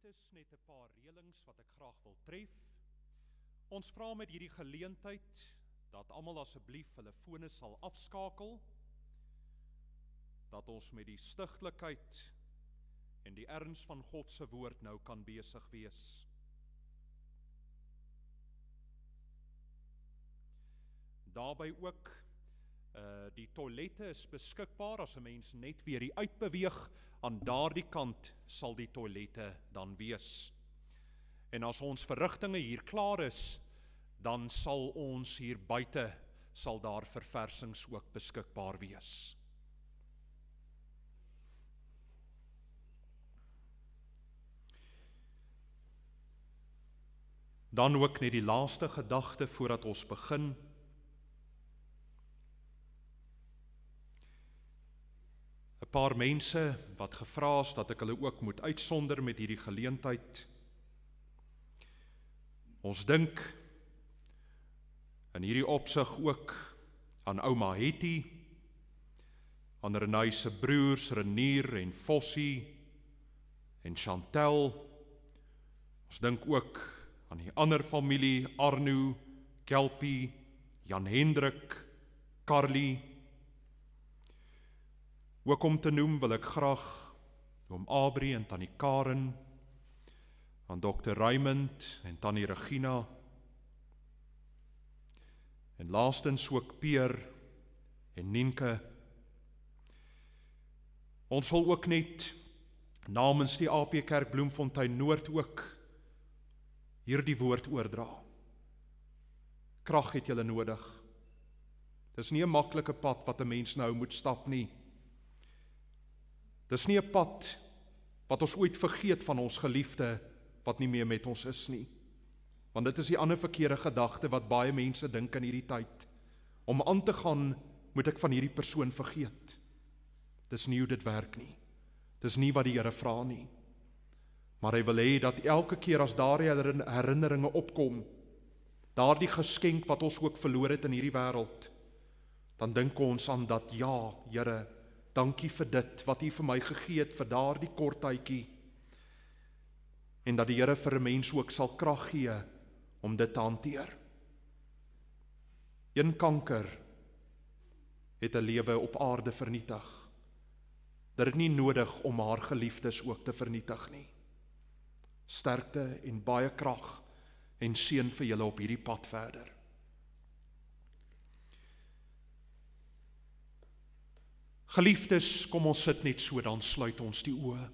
Geliefdes, net 'n paar reëlings wat ek graag wil tref. Ons vra met hierdie geleentheid dat almal asseblief hulle fone sal afskakel, dat ons met die stigtelikheid en die erns van God se woord nou kan besig wees. Daarby ook, die toilette is beskikbaar as 'n mens net weer hier uitbeweeg, aan daardie kant sal die toilette dan wees. En as ons verrigtinge hier klaar is, dan sal ons hier buite, sal daar verversings ook beskikbaar wees. Dan ook net die laaste gedagte voordat ons begin. Een paar mense wat gevra is dat ek hulle ook moet uitsonder met hierdie geleentheid. Ons dink in hierdie opsig ook aan ouma Hetty, aan Renay se broers Renier en Fossie en Chantel. Ons dink ook aan die ander familie, Arno, Kelpie, Jan Hendrik, Carly. Ook om te noem wil ek graag oom Abri en tannie Karen, aan Dr. Raymond en tannie Regina, en laastens ook Peer en Nienke. Ons sal ook net namens die AP Kerk Bloemfontein Noord ook hierdie woord oordra. Krag het julle nodig. Dis nie 'n maklike pad wat 'n mens nou moet stap nie. Dis nie 'n pad wat ons ooit vergeet van ons geliefde wat nie meer met ons is nie. Want dit is die ander verkeerde gedagte wat baie mense dink in hierdie tyd. Om aan te gaan, moet ek van hierdie persoon vergeet. Dis nie hoe dit werk nie. Dis nie wat die Here vra nie. Maar hy wil hê dat elke keer as daardie herinneringe opkom, daardie geskenk wat ons ook verloor het in hierdie wêreld, dan dink ons aan dat, ja, Here, dankie vir dit wat U vir my gegee het vir daardie kort tydjie. En dat die Here vir 'n mens ook sal krag gee om dit te hanteer. Een kanker het 'n lewe op aarde vernietig. Dit is nie nodig om haar geliefdes ook te vernietig nie. Sterkte en baie krag en seën vir julle op hierdie pad verder. Geliefdes, kom ons sit net so, dan sluit ons die oë.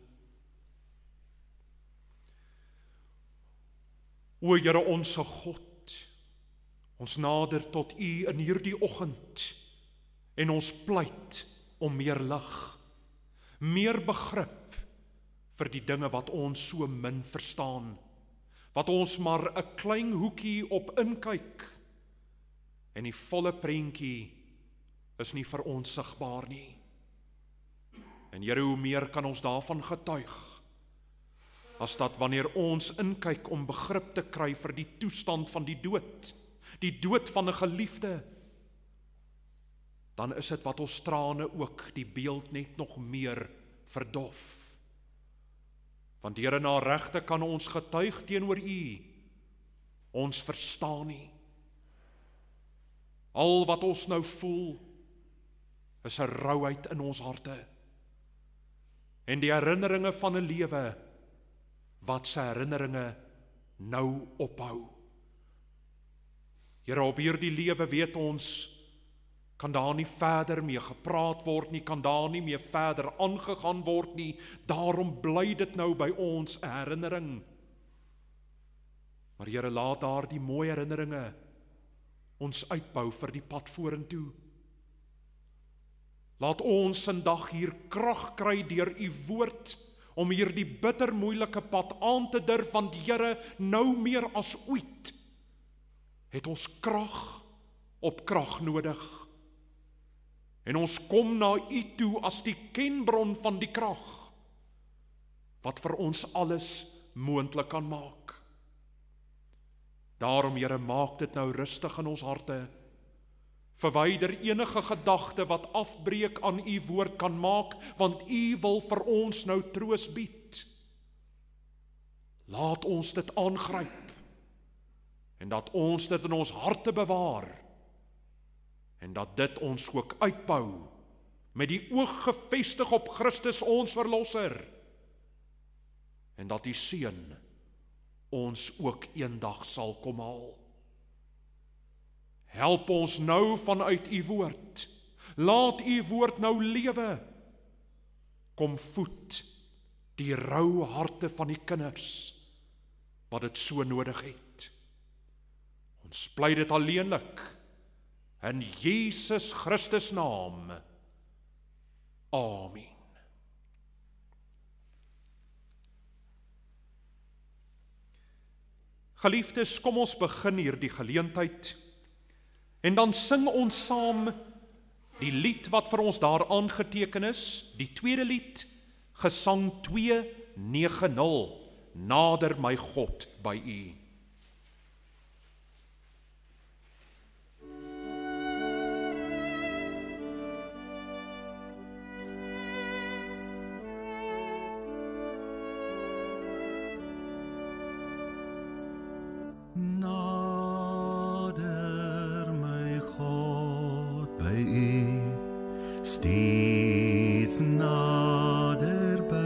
O Here onse God, ons nader tot U in hierdie oggend en ons pleit om meer lig, meer begrip vir die dinge wat ons so min verstaan, wat ons maar 'n klein hoekie op inkyk en die volle prentjie is nie vir ons sigbaar nie. En Here, hoe meer kan ons daarvan getuig, as dat wanneer ons inkyk om begrip te kry vir die toestand van die dood van 'n geliefde, dan is dit wat ons trane ook die beeld net nog meer verdof. Want Here, na regte kan ons getuig teenoor U, ons verstaan nie. Al wat ons nou voel, is 'n rouheid in ons harte. En die herinneringe van 'n lewe, wat se herinneringe nou ophou. Here, op hierdie lewe weet ons, kan daar nie verder mee gepraat word nie, kan daar nie meer verder aangegaan word nie, daarom bly dit nou by ons 'n herinnering. Maar Here, laat daar die mooi herinneringe ons uitbou vir die pad vorentoe. Laat ons vandag hier krag kry deur U woord, om hierdie bitter moeilike pad aan te durf, want Here, nou meer as ooit, het ons krag op krag nodig. En ons kom na U toe as die kenbron van die krag, wat vir ons alles moontlik kan maak. Daarom, Here, maak dit nou rustig in ons harte. Verwyder enige gedagte wat afbreek aan U woord kan maak, want U wil vir ons nou troos bied. Laat ons dit aangryp, en dat ons dit in ons harte bewaar, en dat dit ons ook uitbou, met die oog gefestig op Christus ons verlosser, en dat die Seun ons ook eendag sal kom haal. Help ons nou vanuit u woord, laat u woord nou lewe, kom voed die rou harte van die kinders, wat dit so nodig het. Ons pleit dit alleenlik, in Jesus Christus naam. Amen. Geliefdes, kom ons begin hier die geleentheid, en dan sing ons saam die lied wat vir ons daar aangeteken is, die tweede lied, Gesang 290, Nader my God by u. Nader my God by u, steeds naderby.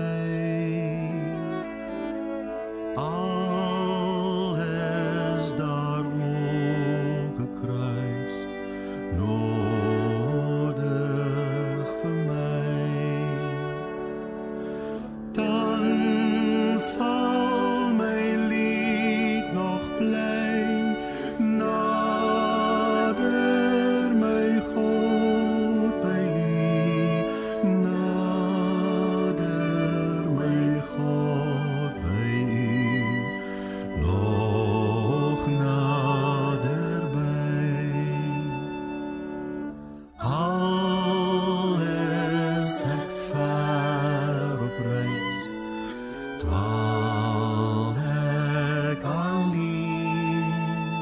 Al is daar ook 'n kruis nodig vir my, dan sal my lied nog bly. Nader my God by u, nader my God by u, nog naderby. Al is ek ver op reis, dwaal ek alleen,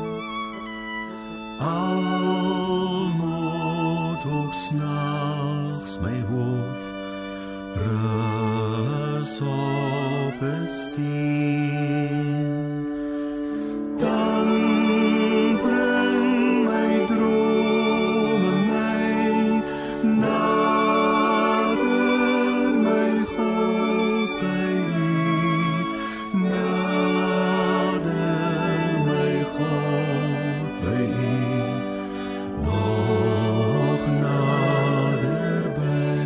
al moet ook s'nachts my hoof rus op 'n steen, dan bring my drome my nader my God by u, nader my God by u, nog naderby.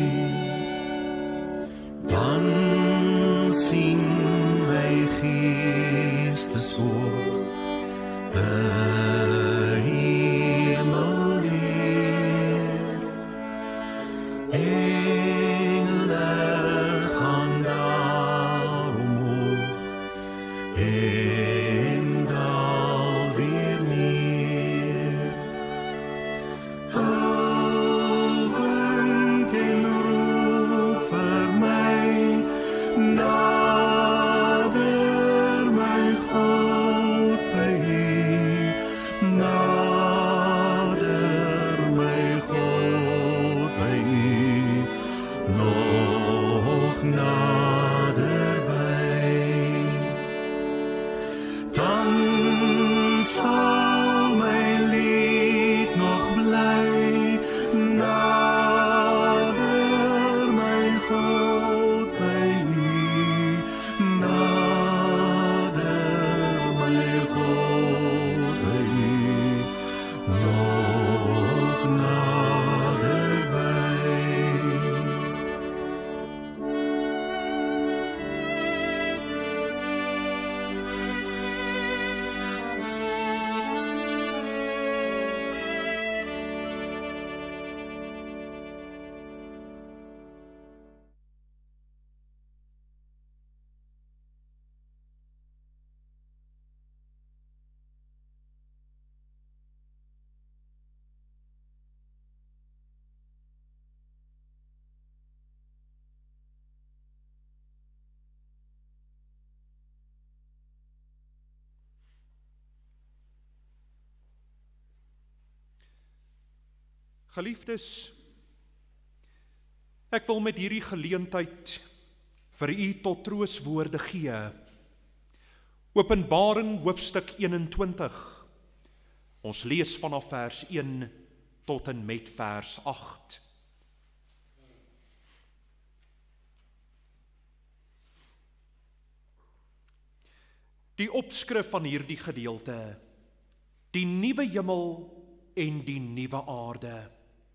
Dan sien my geestesvoog hemel leer, engele gaan daar omhoog, en daal weer neer. Huilend en roep vir my, nader my God by u, nader my God by u, nog naderby. Dan sal my lied nog bly, nader my God by u, nader my God by u, nog naderby. Geliefdes, ek wil met hierdie geleentheid vir u tot troostwoorde gee Openbaring hoofstuk 21. Ons lees vanaf vers 1 tot en met vers 8. Die opskrif van hierdie gedeelte: die nuwe hemel en die nuwe aarde.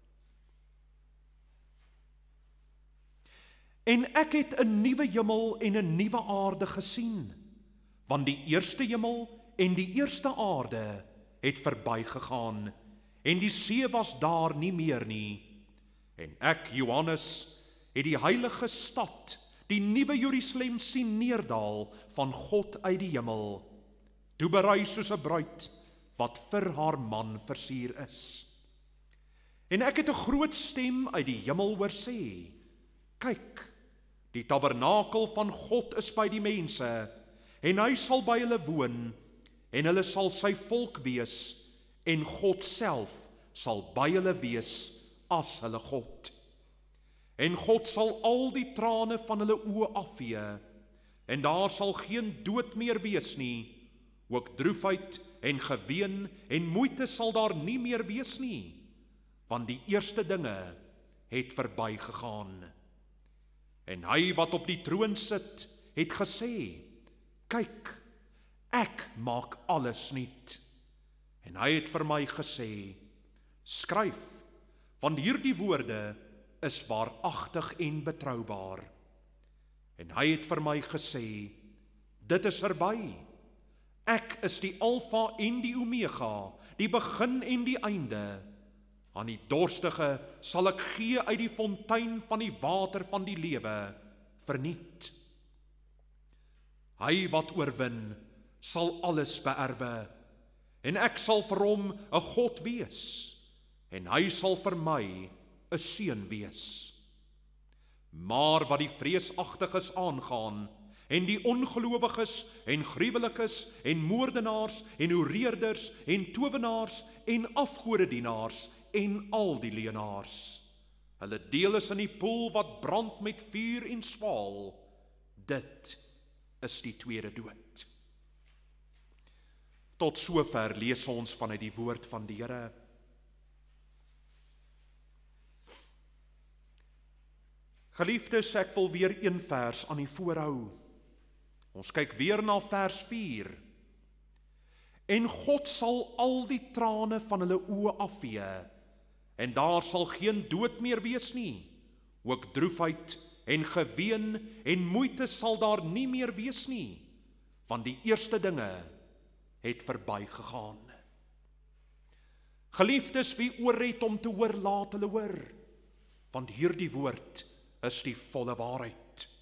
En ek het 'n nuwe hemel en 'n nuwe aarde gesien, want die eerste hemel en die eerste aarde het verbygegaan, en die see was daar nie meer nie. En ek, Johannes, het die heilige stad, die nuwe Jerusalem sien neerdal van God uit die hemel, toeberei soos 'n bruid wat vir haar man versier is. En ek het 'n groot stem uit die hemel hoor sê: kyk, die tabernakel van God is by die mense, en hy sal by hulle woon, en hulle sal sy volk wees, en God self sal by hulle wees as hulle God. En God sal al die trane van hulle oë afvee, en daar sal geen dood meer wees nie, ook droefheid en geween en moeite sal daar nie meer wees nie, want die eerste dinge het verbygegaan. En hy wat op die troon sit, het gesê: kyk, ek maak alles nuut. En hy het vir my gesê: skryf, want hierdie woorde is waaragtig en betroubaar. En hy het vir my gesê: dit is verby. Ek is die Alfa en die Omega, die begin en die einde. Aan die dorstige sal ek gee uit die fontein van die water van die lewe verniet. Hy wat oorwin, sal alles beerwe, en ek sal vir hom 'n God wees, en hy sal vir my 'n seun wees. Maar wat die vreesagtiges aangaan, en die ongelowiges, en gruwelikes, en moordenaars, en hoereerders, en towenaars, en afgodedienaars, en al die leenaars, hulle deel is in die poel wat brand met vuur en swaal. Dit is die tweede dood. Tot sover lees ons vanuit die woord van die Here. Geliefdes, ek wil weer een vers aan u voorhou. Ons kyk weer na vers 4. En God sal al die trane van hulle oë afvee, en daar sal geen dood meer wees nie, ook droefheid en geween en moeite sal daar nie meer wees nie, want die eerste dinge het verbygegaan. Geliefdes, wie oor het om te hoor, laat hulle hoor, want hierdie woord is die volle waarheid.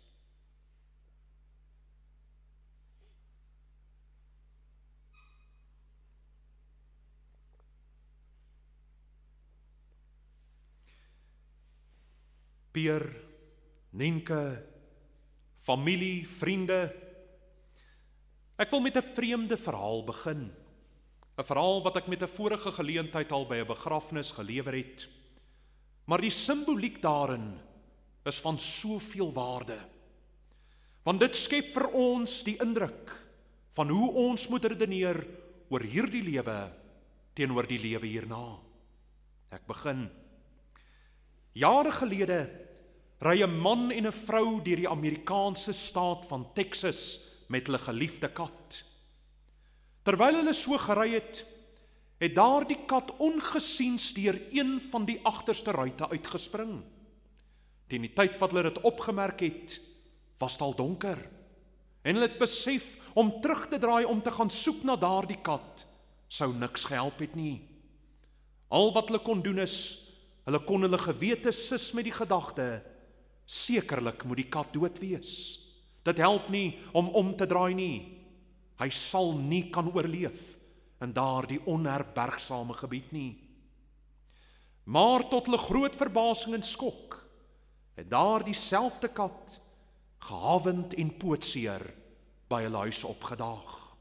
Peer, Nenke, familie, vriende, ek wil met 'n vreemde verhaal begin. 'n Verhaal wat ek met 'n vorige geleentheid al by 'n begrafnis gelewer het. Maar die simboliek daarin is van soveel waarde. Want dit skep vir ons die indruk van hoe ons moet redeneer oor hierdie lewe teenoor die lewe hierna. Ek begin. Jare gelede ry 'n man en 'n vrou deur die Amerikaanse staat van Texas met hulle geliefde kat. Terwyl hulle so gery het, het daardie kat ongesiens deur een van die agterste ruitte uitgespring. Teen die tyd wat hulle dit opgemerk het, was dit al donker, en hulle het besef om terug te draai om te gaan soek na daardie kat, sou niks gehelp het nie. Al wat hulle kon doen is, hulle kon hulle gewete sis met die gedagte: sekerlik moet die kat dood wees. Dit help nie om te draai nie. Hy sal nie kan oorleef in daardie onherbergsame gebied nie. Maar tot hulle groot verbasing en skok, het daardie selfde kat gehavend en pootseer by hulle huis opgedaag.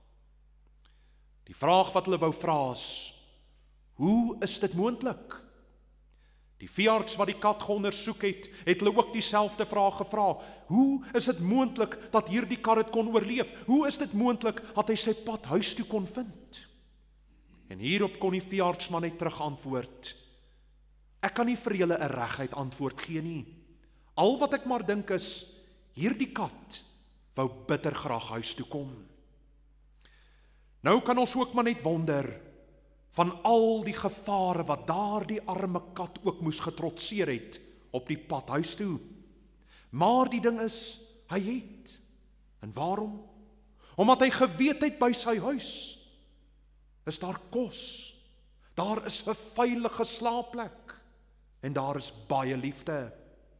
Die vraag wat hulle wou vra is: hoe is dit moontlik? Die veearts wat die kat geondersoek het hulle ook dieselfde vraag gevra. Hoe is dit moontlik dat hierdie kat dit kon oorleef? Hoe is dit moontlik dat hy sy pad huis toe kon vind? En hierop kon die veearts maar net terug antwoord. Ek kan nie vir julle 'n reguit antwoord gee nie. Al wat ek maar dink is, hierdie kat wou bitter graag huis toe kom. Nou kan ons ook maar net wonder van al die gevare wat daardie arme kat ook moes getrotseer het op die pad huis toe. Maar die ding is, hy het. En waarom? Omdat hy geweet het by sy huis is daar kos, daar is 'n veilige slaapplek en daar is baie liefde.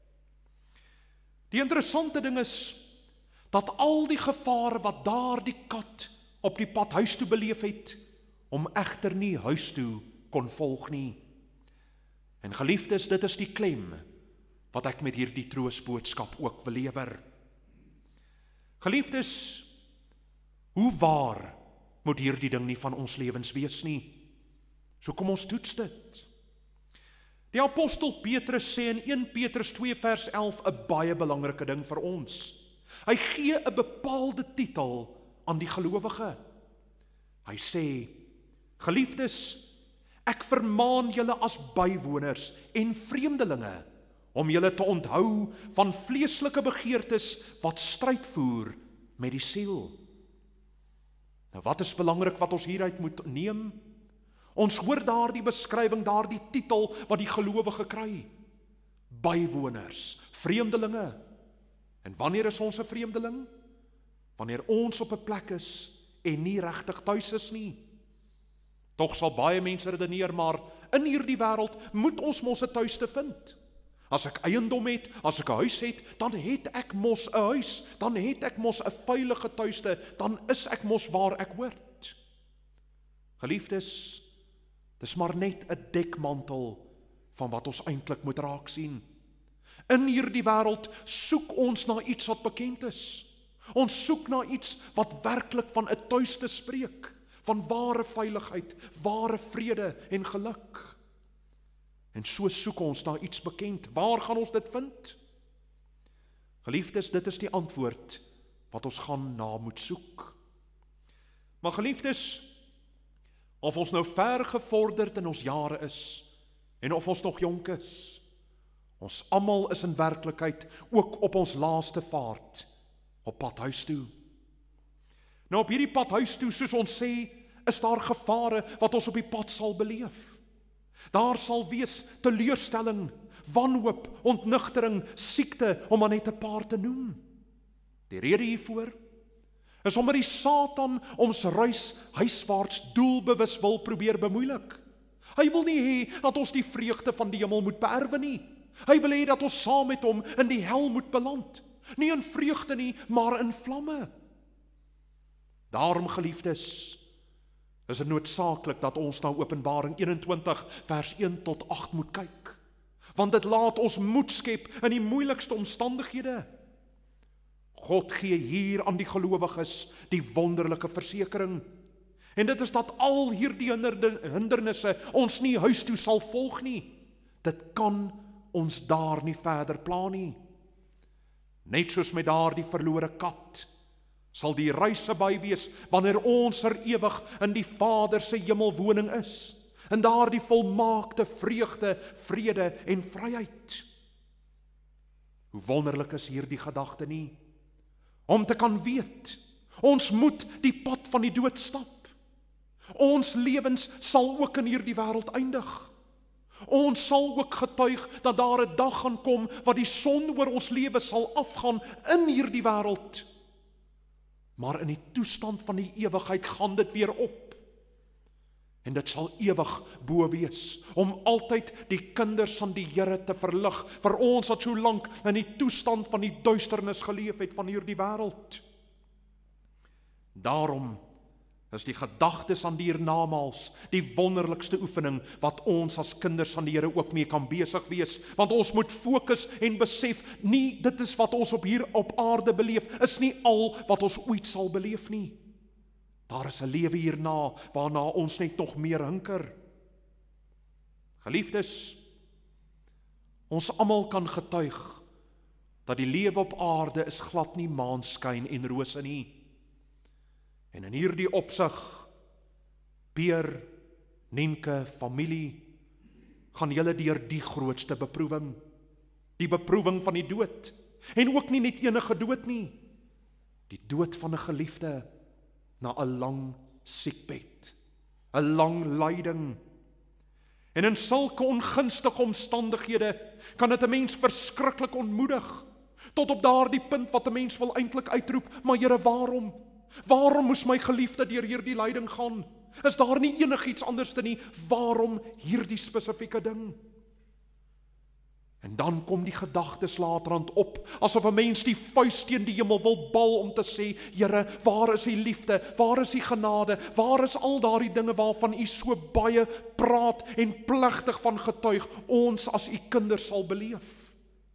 Die interessante ding is dat al die gevare wat daardie kat op die pad huis toe beleef het, om egter nie huis toe kon volg nie. En geliefdes, dit is die klem wat ek met hierdie troostboodskap ook wil lewer. Geliefdes, hoe waar moet hierdie ding nie van ons lewens wees nie? So kom ons toets dit. Die apostel Petrus sê in 1 Petrus 2 vers 11 'n baie belangrike ding vir ons. Hy gee 'n bepaalde titel aan die gelowige. Hy sê, geliefdes, ek vermaan julle as bywoners en vreemdelinge om julle te onthou van vleeslike begeertes wat stryd voer met die siel. Nou wat is belangrik wat ons hieruit moet neem? Ons hoor daardie beskrywing, daardie titel wat die gelowige kry. Bywoners, vreemdelinge. En wanneer is ons 'n vreemdeling? Wanneer ons op 'n plek is en nie regtig tuis is nie. Tog sal baie mense redeneer, maar in hierdie wêreld moet ons mos 'n tuiste vind. As ek eiendom het, as ek 'n huis het, dan het ek mos 'n huis, dan het ek mos 'n veilige tuiste, dan is ek mos waar ek hoort. Geliefdes, dis maar net 'n dekmantel van wat ons eintlik moet raak sien. In hierdie wêreld soek ons na iets wat bekend is. Ons soek na iets wat werklik van 'n tuiste spreek, van ware veiligheid, ware vrede en geluk. En so soek ons na iets bekend. Waar gaan ons dit vind? Geliefdes, dit is die antwoord wat ons gaan na moet soek. Maar geliefdes, of ons nou ver gevorderd in ons jare is, en of ons nog jonk is, ons almal is in werklikheid ook op ons laaste vaart, op pad huis toe. Nou op hierdie pad huis toe, soos ons sê, is daar gevare wat ons op die pad sal beleef. Daar sal wees teleurstelling, wanhoop, ontnugtering, siekte, om maar net 'n paar te noem. Die rede hiervoor is omdat die Satan ons reis huiswaarts doelbewus wil probeer bemoeilik. Hy wil nie hê dat ons die vreugde van die hemel moet beerwe nie. Hy wil hê dat ons saam met hom in die hel moet beland. Nie in vreugde nie, maar in vlamme. Daarom, geliefdes, is dit noodsaaklik dat ons na Openbaring 21 vers 1 tot 8 moet kyk. Want dit laat ons moed skep in die moeilikste omstandighede. God gee hier aan die gelowiges die wonderlike versekering. En dit is dat al hierdie hindernisse ons nie huis toe sal volg nie. Dit kan ons daar nie verder pla nie. Net soos met daardie verlore kat, sal die reis by wees wanneer ons ewig in die Vader se hemelwoning is, in daardie volmaakte vreugde, vrede en vryheid. Hoe wonderlik is hierdie gedagte nie? Om te kan weet, ons moet die pad van die dood stap. Ons lewens sal ook in hierdie wêreld eindig. Ons sal ook getuig dat daar 'n dag gaan kom wat die son oor ons lewe sal afgaan in hierdie wêreld. Maar in die toestand van die ewigheid gaan dit weer op. En dit sal ewig bo wees, om altyd die kinders van die Here te verlig, vir ons wat so lank in die toestand van die duisternis geleef het van hierdie wêreld. Daarom is die gedagtes aan die hiernamaals die wonderlikste oefening wat ons as kinders van die Here ook mee kan besig wees, want ons moet fokus en besef, nie dit is wat ons hier op aarde beleef, is nie al wat ons ooit sal beleef nie. Daar is 'n lewe hierna, waarna ons net nog meer hinker. Geliefdes, Ons almal kan getuig dat die lewe op aarde is glad nie maanskyn en rose nie. En in hierdie opsig, Peer, Nienke, familie, gaan julle deur die grootste beproewing, die beproewing van die dood, en ook nie net enige dood nie, die dood van 'n geliefde na 'n lang siekbed, 'n lang lyding. En in sulke ongunstige omstandighede kan dit 'n mens verskriklik ontmoedig, tot op daardie punt wat 'n mens wil eintlik uitroep, maar Here, waarom? Waarom moes my geliefde deur hierdie lyding gaan? Is daar nie enigiets anders te nie? Waarom hierdie spesifieke ding? En dan kom die gedagtes laterand op, asof 'n mens die vuis teen die hemel wil bal om te sê, Here, waar is die liefde? Waar is die genade? Waar is al daardie dinge waarvan U so baie praat en plegtig van getuig, ons as U kinders sal beleef?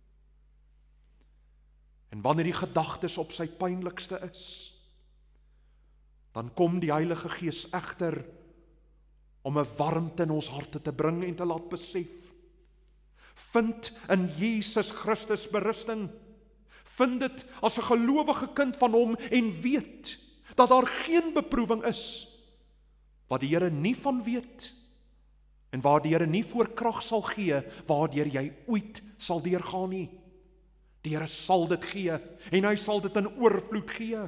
En wanneer die gedagtes op sy pynlikste is, dan kom die Heilige Gees egter om 'n warmte in ons harte te bring en te laat besef. Vind in Jesus Christus berusting. Vind dit as 'n gelowige kind van Hom en weet dat daar geen beproewing is wat die Here nie van weet en waar die Here nie voor krag sal gee waardeur jy ooit sal deurgaan nie. Die Here sal dit gee en Hy sal dit in oorvloed gee.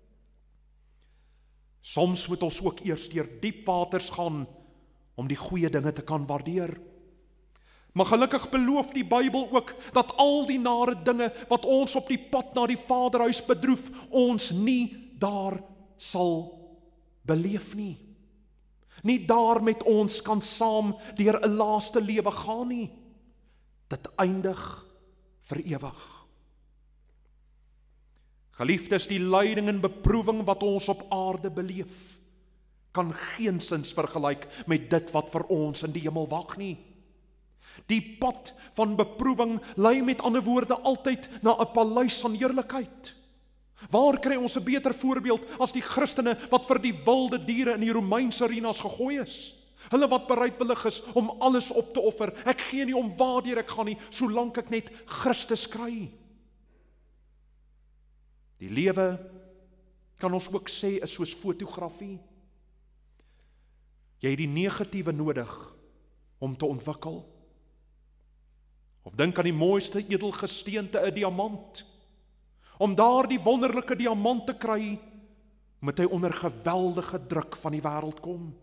Soms moet ons ook eers deur diep waters gaan om die goeie dinge te kan waardeer. Maar gelukkig beloof die Bybel ook dat al die nare dinge wat ons op die pad na die Vaderhuis bedroef, ons nie daar sal beleef nie. Nie daar met ons kan saam deur 'n laaste lewe gaan nie. Dit eindig vir ewig. Geliefdes, die lyding en beproewing wat ons op aarde beleef, kan geensins vergelyk met dit wat vir ons in die hemel wag nie. Die pad van beproewing lei met ander woorde altyd na 'n paleis van heerlikheid. Waar kry ons 'n beter voorbeeld as die Christene wat vir die wilde diere in die Romeinse arenas gegooi is? Hulle wat bereidwillig is om alles op te offer. Ek gee nie om waardeur ek gaan nie, solank ek net Christus kry. Die lewe, kan ons ook sê, is soos fotografie. Jy het die negatiewe nodig om te ontwikkel. Of dink aan die mooiste edelgesteente, 'n diamant. Om daardie wonderlike diamant te kry, moet hy onder geweldige druk van die wêreld kom.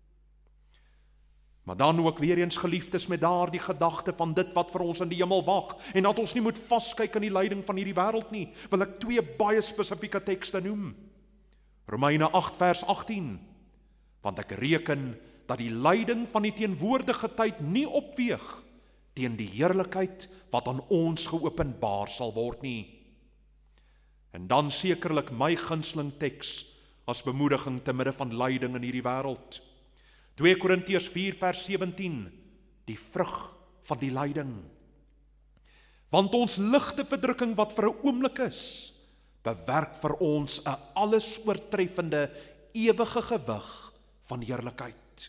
Maar dan ook weer eens, geliefdes, met daardie gedagte van dit wat vir ons in die hemel wag, en dat ons nie moet vaskyk aan die lyding van hierdie wêreld nie, wil ek 2 baie spesifieke tekste noem. Romeine 8 vers 18. Want ek reken dat die lyding van die teenwoordige tyd nie opweeg teen die heerlikheid wat aan ons geopenbaar sal word nie. En dan sekerlik my gunsteling teks as bemoediging te midde van lyding in hierdie wêreld. 2 Korintiërs 4 vers 17, die vrug van die lyding. Want ons ligte verdrukking wat vir 'n oomblik is, bewerk vir ons 'n alles oortreffende ewige gewig van heerlikheid.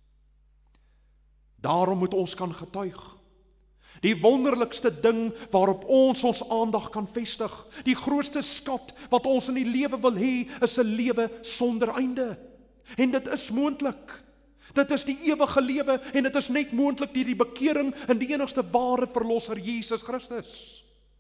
Daarom moet ons kan getuig. Die wonderlikste ding waarop ons aandag kan vestig, die grootste skat wat ons in die lewe wil hê, is 'n lewe sonder einde. En dit is moontlik. Dit is die ewige lewe en dit is net moontlik deur die bekering in die enigste ware verlosser Jesus Christus.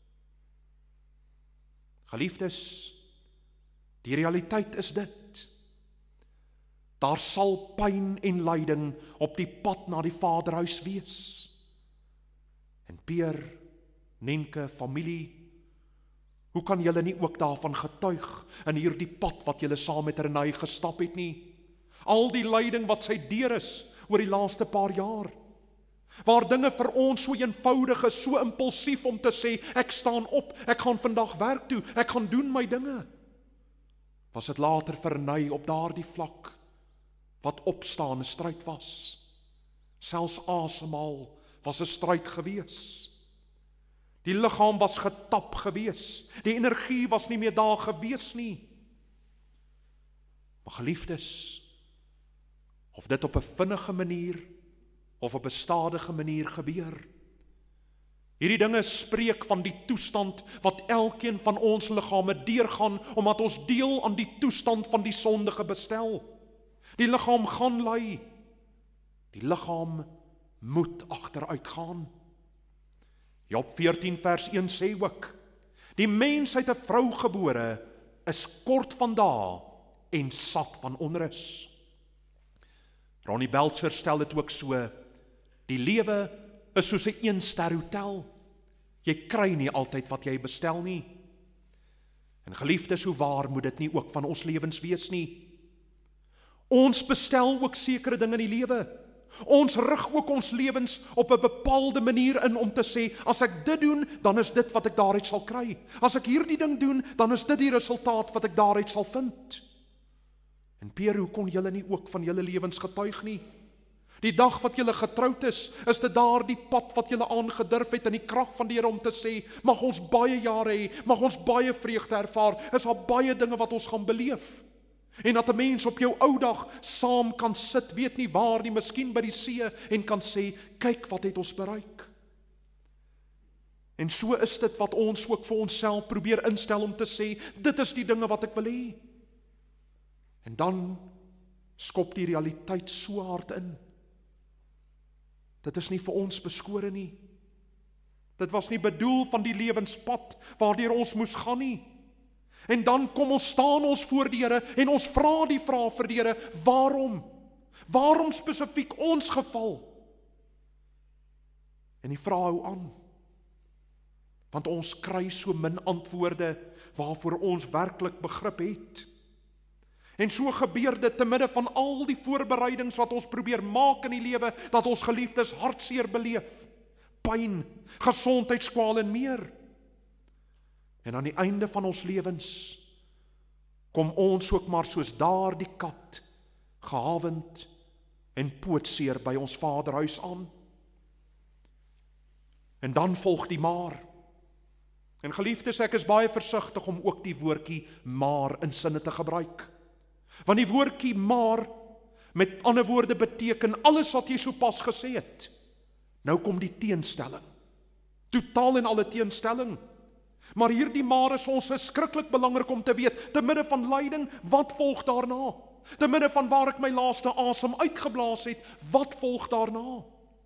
Geliefdes, die realiteit is dit. Daar sal pyn en lyding op die pad na die Vaderhuis wees. En Peer, Nienke, familie, hoe kan julle nie ook daarvan getuig in hierdie pad wat julle saam met Renay gestap het nie? Al die lyding wat sy deur is oor die laaste paar jaar. Waar dinge vir ons so eenvoudig is, so impulsief om te sê, ek staan op, ek gaan vandag werk toe, ek gaan doen my dinge. Was dit later vir Renay op daardie vlak wat opstaan 'n stryd was. Selfs asemhaal was 'n stryd gewees. Die liggaam was getap gewees. Die energie was nie meer daar gewees nie. Maar geliefdes, of dit op 'n vinnige manier of op 'n stadige manier gebeur, Hierdie dinge spreek van die toestand wat elkeen van ons liggame deurgaan, omdat ons deel aan die toestand van die sondige bestel. Die liggaam gaan ly. Die liggaam moet agteruit gaan. Job 14 vers 1 sê ook, die mens uit 'n vrou gebore is kort van dae en sat van onrus. Ronnie Belcher stel dit ook so, die lewe is soos 'n 1-ster hotel. Jy kry nie altyd wat jy bestel nie. En geliefdes, hoe waar moet dit nie ook van ons lewens wees nie? Ons bestel ook sekere dinge in die lewe. Ons rig ook ons lewens op 'n bepaalde manier in om te sê, as ek dit doen, dan is dit wat ek daaruit sal kry. As ek hierdie ding doen, dan is dit die resultaat wat ek daaruit sal vind. En Peer, hoe kon julle nie ook van julle lewens getuig nie? Die dag wat julle getroud is dit daardie pad wat julle aangedurf het in die krag van die Here om te sê, mag ons baie jare hê, mag ons baie vreugde ervaar, is daar baie dinge wat ons gaan beleef. En dat 'n mens op jou ou dag saam kan sit, weet nie waar nie, miskien by die see, en kan sê, kyk wat het ons bereik. En so is dit wat ons ook vir onsself probeer instel om te sê, dit is die dinge wat ek wil hê. En dan skop die realiteit so hard in. Dit is nie vir ons beskore nie. Dit was nie bedoel van die lewenspad waardeur ons moes gaan nie. En dan staan ons voor die Here en ons vra die vraag vir die Here, waarom? Waarom spesifiek ons geval? En die vraag hou aan. Want ons kry so min antwoorde waarvoor ons werklik begrip het. En so gebeur dit te midde van al die voorbereidings wat ons probeer maak in die lewe, dat ons geliefdes hartseer beleef, pyn, gesondheidskwale en meer. En aan die einde van ons lewens kom ons ook maar soos daardie kat, gehavend en pootseer by ons Vaderhuis aan. En dan volg die maar. En geliefdes, ek is baie versigtig om ook die woordjie maar in sinne te gebruik. Want die woordjie maar, met ander woorde, beteken alles wat jy sopas gesê het. Nou kom die teenstelling. Totaal en alle teenstelling. Maar hierdie maar is ons skrikkelik belangrik om te weet, te midde van lyding, wat volg daarna? Te midde van waar ek my laaste asem uitgeblaas het, wat volg daarna?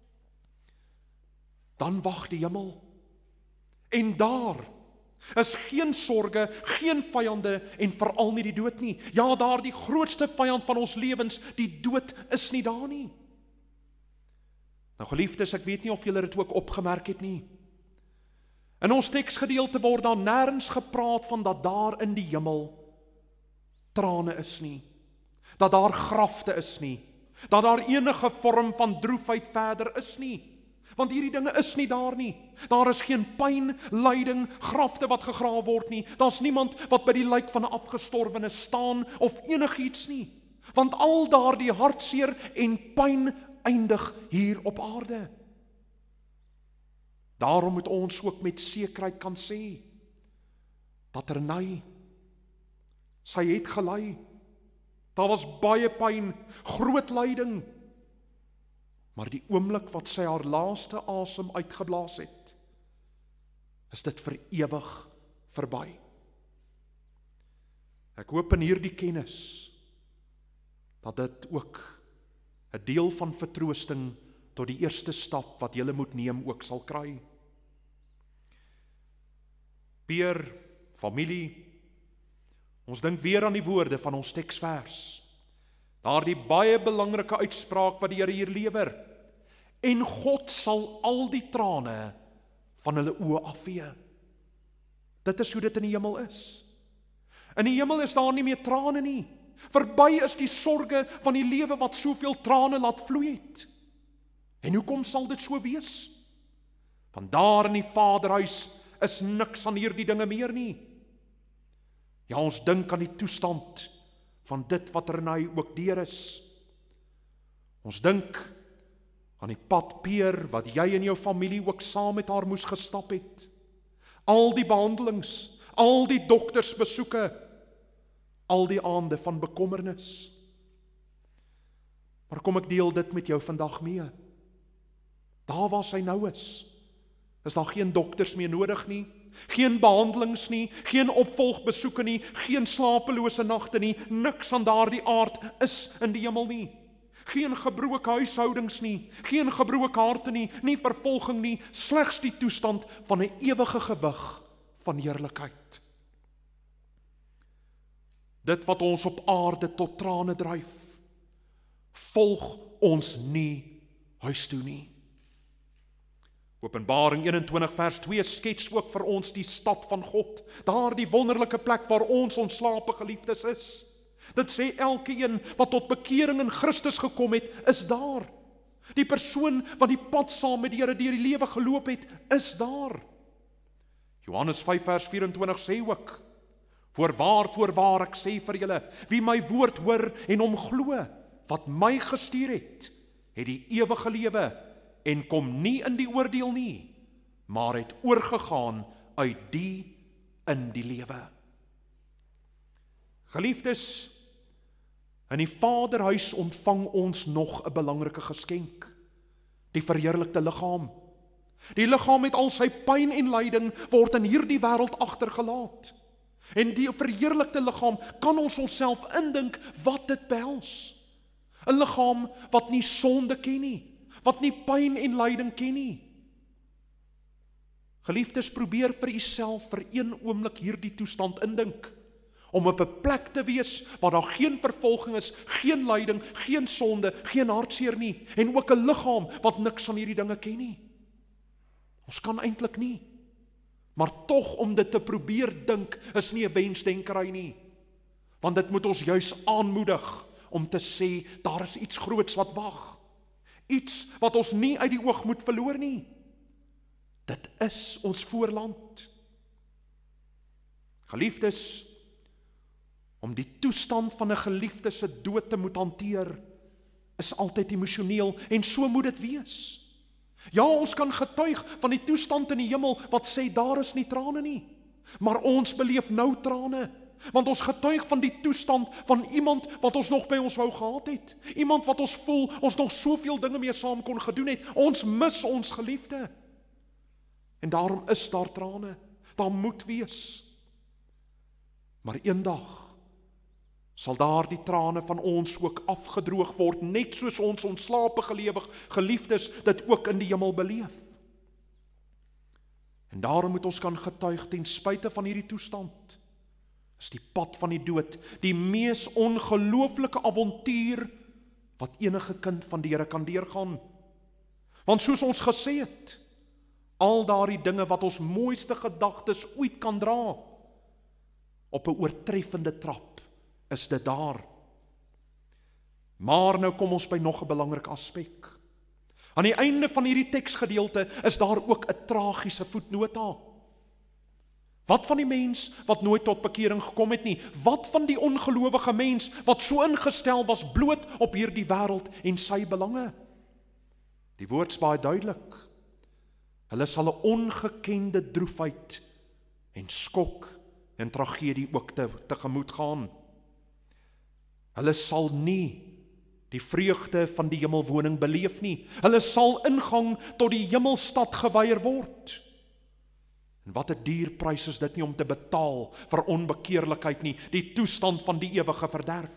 Dan wag die hemel. En daar is geen sorge, geen vyande en veral nie die dood nie. Ja, daar die grootste vyand van ons lewens, die dood is nie daar nie. Nou geliefdes, ek weet nie of julle dit ook opgemerk het nie. In ons teksgedeelte word daar nêrens gepraat van dat daar in die hemel trane is nie, dat daar grafte is nie, dat daar enige vorm van droefheid verder is nie. Want hierdie dinge is nie daar nie. Daar is geen pyn, lyding, grafte wat gegrawe word nie. Daar's niemand wat by die lijk van 'n afgestorwene staan of enigiets nie. Want al daardie hartseer en pyn eindig hier op aarde. Daarom moet ons ook met sekerheid kan sê dat Renay, sy het gely. Daar was baie pyn, groot lyding. Maar die oomblik wat sy haar laaste asem uitgeblaas het, is dit vir ewig verby. Ek hoop in hierdie kennis dat dit ook 'n deel van vertroosting tot die eerste stap wat jy moet neem ook sal kry. Peer, familie, ons dink weer aan die woorde van ons teksvers. Daardie baie belangrike uitspraak wat die Here hier lewer. En God sal al die trane van hulle oë afvee. Dit is hoe dit in die hemel is. In die hemel is daar nie meer trane nie. Verby is die sorge van die lewe wat soveel trane laat vloei het. En hoekom sal dit so wees? Want daar in die Vaderhuis is niks aan hierdie dinge meer nie. Ja, ons dink aan die toestand van dit wat Renay ook deur is. Ons dink aan die pad, Peer, wat jy en jou familie ook saam met haar moes gestap het. Al die behandelings, al die doktersbesoeke, al die aande van bekommernis. Maar kom ek deel dit met jou vandag mee. Daar waar sy nou is is daar geen dokters meer nodig nie, geen behandelings nie, geen opvolgbesoeke nie, geen slapelose nagte nie, niks aan daardie aard is in die hemel nie. Geen gebroke huishoudings nie, geen gebroke harte nie, nie vervolging nie, slegs die toestand van 'n ewige gewig van heerlikheid. Dit wat ons op aarde tot trane dryf, volg ons nie huis toe nie. Openbaring 21 vers 2 skets ook vir ons die stad van God, daardie wonderlike plek waar ons ontslape geliefdes is. Dit sê elkeen wat tot bekering in Christus gekom het, is daar. Die persoon wat die pad saam met die Here deur die lewe geloop het, is daar. Johannes 5 vers 24 sê ook, Voorwaar ek sê vir julle, wie my woord hoor en hom glo, wat my gestuur het die ewige lewe en kom nie in die oordeel nie, maar het oorgegaan uit die in die lewe. Geliefdes, in die Vaderhuis ontvang ons nog 'n belangrike geskenk, die verheerlikte liggaam. Die liggaam met al sy pyn en lyding word in hierdie wêreld agtergelaat. En die verheerlikte liggaam kan ons onsself indink wat dit behels. 'n Liggaam wat nie sonde ken nie, wat nie pyn en lyding ken nie. Geliefdes, probeer vir jouself vir een oomblik hierdie toestand indink, om op 'n plek te wees waar daar geen vervolging is, geen lyding, geen sonde, geen hartseer nie, en ook 'n liggaam wat niks van hierdie dinge ken nie. Ons kan eintlik nie. Maar tog om dit te probeer dink is nie 'n wensdenkery nie. Want dit moet ons juis aanmoedig om te sê, daar is iets groots wat wag. Iets wat ons nie uit die oog moet verloor nie. Dit is ons voorland. Geliefdes, om die toestand van 'n geliefde se dood te moet hanteer, is altyd emosioneel en so moet dit wees. Ja, ons kan getuig van die toestand in die hemel wat sê daar is nie trane nie, maar ons beleef nou trane, want ons getuig van die toestand van iemand wat ons nog by ons wou gehad het, iemand wat ons voel ons nog soveel dinge mee saam kon gedoen het, ons mis ons geliefde, en daarom is daar trane, daar moet wees, maar eendag sal daar die trane van ons ook afgedroog word, net soos ons ontslape geliefdes dit ook in die hemel beleef. En daarom moet ons kan getuig ten spyte van hierdie toestand, is die pad van die dood die mees ongelooflike avontuur wat enige kind van die Here kan deurgaan. Want soos ons gesê het, al daardie dinge wat ons mooiste gedagtes ooit kan dra, op 'n oortreffende trap, is dit daar. Maar nou kom ons by nog 'n belangrike aspek. Aan die einde van hierdie teksgedeelte is daar ook 'n tragiese voetnota. Wat van die mens wat nooit tot bekering gekom het nie? Wat van die ongelowige mens wat so ingestel was bloot op hierdie wêreld en sy belange? Die woord is baie duidelik. Hulle sal 'n ongekende droefheid en skok en tragedie ook tegemoet gaan. Hulle sal nie die vreugde van die hemelwoning beleef nie. Hulle sal ingang tot die hemelstad geweier word. En wat 'n duur prys is dit nie om te betaal vir onbekeerlikheid nie, die toestand van die ewige verderf.